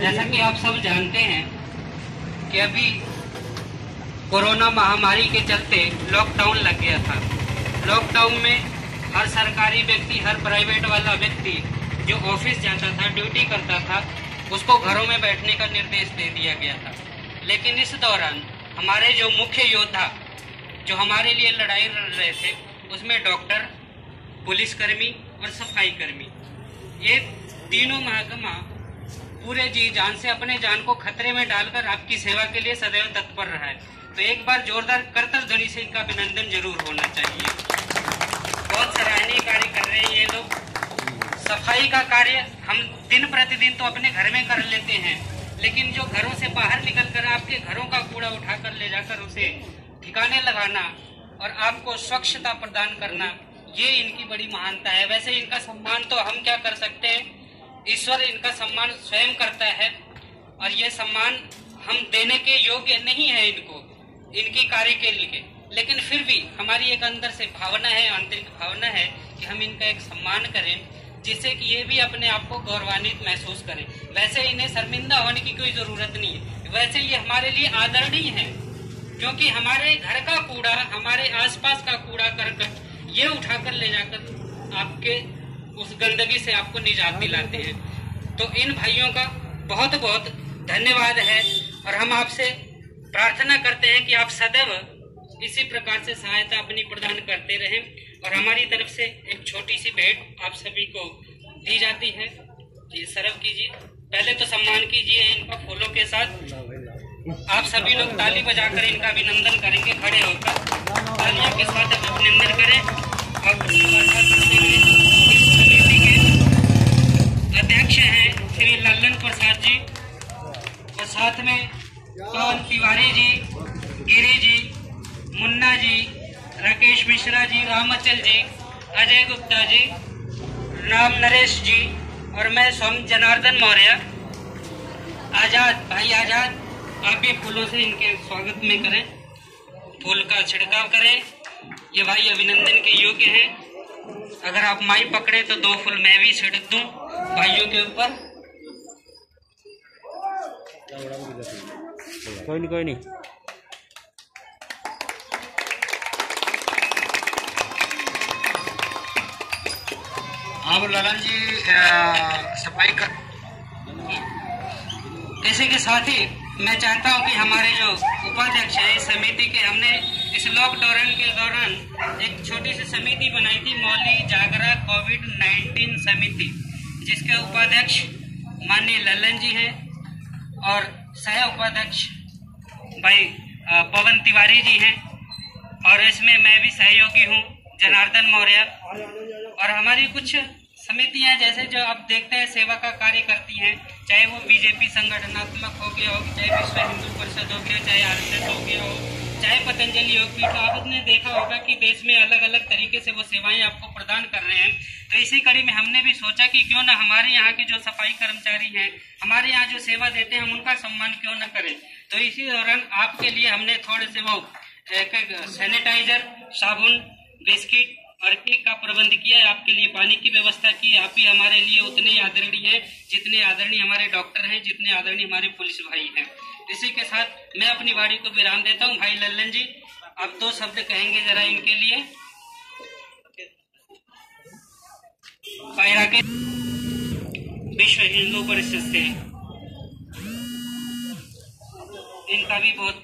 जैसा कि आप सब जानते हैं कि अभी कोरोना महामारी के चलते लॉकडाउन लग गया था। लॉकडाउन में हर सरकारी व्यक्ति, हर प्राइवेट वाला व्यक्ति जो ऑफिस जाता था, ड्यूटी करता था, उसको घरों में बैठने का निर्देश दे दिया गया था। लेकिन इस दौरान हमारे जो मुख्य योद्धा जो हमारे लिए लड़ाई लड़ रहे थे, उसमें डॉक्टर, पुलिसकर्मी और सफाई कर्मी, ये तीनों महकमा पूरे जी जान से अपने जान को खतरे में डालकर आपकी सेवा के लिए सदैव तत्पर रहा है। तो एक बार जोरदार करतल ध्वनि से इनका अभिनंदन जरूर होना चाहिए। बहुत सराहनीय कार्य कर रहे हैं ये लोग। सफाई का कार्य हम दिन प्रतिदिन तो अपने घर में कर लेते हैं, लेकिन जो घरों से बाहर निकलकर आपके घरों का कूड़ा उठाकर ले जाकर उसे ठिकाने लगाना और आपको स्वच्छता प्रदान करना, ये इनकी बड़ी महानता है। वैसे इनका सम्मान तो हम क्या कर सकते हैं, ईश्वर इनका सम्मान स्वयं करता है और ये सम्मान हम देने के योग्य नहीं है इनको, इनकी कार्य के लिए। लेकिन फिर भी हमारी एक अंदर से भावना है, आंतरिक भावना है कि हम इनका एक सम्मान करें, जिससे कि ये भी अपने आप को गौरवान्वित महसूस करें। वैसे इन्हें शर्मिंदा होने की कोई जरूरत नहीं है, वैसे ये हमारे लिए आदरणीय है, क्योंकि हमारे घर का कूड़ा, हमारे आसपास का कूड़ा करकट ये उठाकर ले जाकर आपके उस गंदगी से आपको निजात दिलाते हैं। तो इन भाइयों का बहुत बहुत धन्यवाद है और हम आपसे प्रार्थना करते हैं कि आप सदैव इसी प्रकार से सहायता अपनी प्रदान करते रहें। और हमारी तरफ से एक छोटी सी भेंट आप सभी को दी जाती है। जी सर्व कीजिए, पहले तो सम्मान कीजिए इनका फूलों के साथ। आप सभी लोग ताली बजाकर इनका अभिनंदन करेंगे, खड़े होकर तालियों के साथ अभिनंदन करें। और इस समिति के अध्यक्ष हैं श्री लल्लन प्रसाद जी और साथ में पवन तिवारी जी, गिरी जी, मुन्ना जी, राकेश मिश्रा जी, रामचल जी, अजय गुप्ता जी, राम नरेश जी और मैं स्वामी जनार्दन मौर्य। आजाद भाई आजाद, आप भी फूलों से इनके स्वागत में करें, फूल का छिड़काव करें। ये भाई अभिनंदन के योग्य हैं। अगर आप माई पकड़े तो 2 फूल मैं भी छिड़क दूं भाइयों के ऊपर। कोई नहीं। आप ललन जी सफाई कर। इसी के साथ ही मैं चाहता हूं कि हमारे जो उपाध्यक्ष है इस समिति के, हमने इस लॉकडाउन के दौरान एक छोटी सी समिति बनाई थी, मौली जागरा कोविड-19 समिति, जिसके उपाध्यक्ष माननीय लल्लन जी हैं और सह उपाध्यक्ष भाई पवन तिवारी जी हैं और इसमें मैं भी सहयोगी हूं, जनार्दन मौर्य। और हमारी कुछ समितियां जैसे जो आप देखते हैं सेवा का कार्य करती हैं, चाहे वो बीजेपी संगठनात्मक हो गया हो, चाहे विश्व हिंदू परिषद हो गया, चाहे आरएसएस हो गया हो, चाहे पतंजलि योगपीठ। आपने देखा होगा कि देश में अलग अलग तरीके से वो सेवाएं आपको प्रदान कर रहे हैं। तो इसी कड़ी में हमने भी सोचा कि क्यों ना हमारे यहाँ के जो सफाई कर्मचारी हैं, हमारे यहाँ जो सेवा देते हैं, हम उनका सम्मान क्यों न करें। तो इसी दौरान आपके लिए हमने थोड़े से वो एक सैनिटाइजर, साबुन, बिस्किट और केक का प्रबंध किया है, आपके लिए पानी की व्यवस्था की। आप भी हमारे लिए उतने ही आदरणीय हैं जितने आदरणीय हमारे डॉक्टर हैं, जितने आदरणीय हमारे पुलिस भाई हैं। इसी के साथ मैं अपनी वाणी को विराम देता हूं। भाई लल्लन जी आप 2 शब्द कहेंगे जरा इनके लिए। पायरा के विश्व हिंदू परिषद से इनका भी बहुत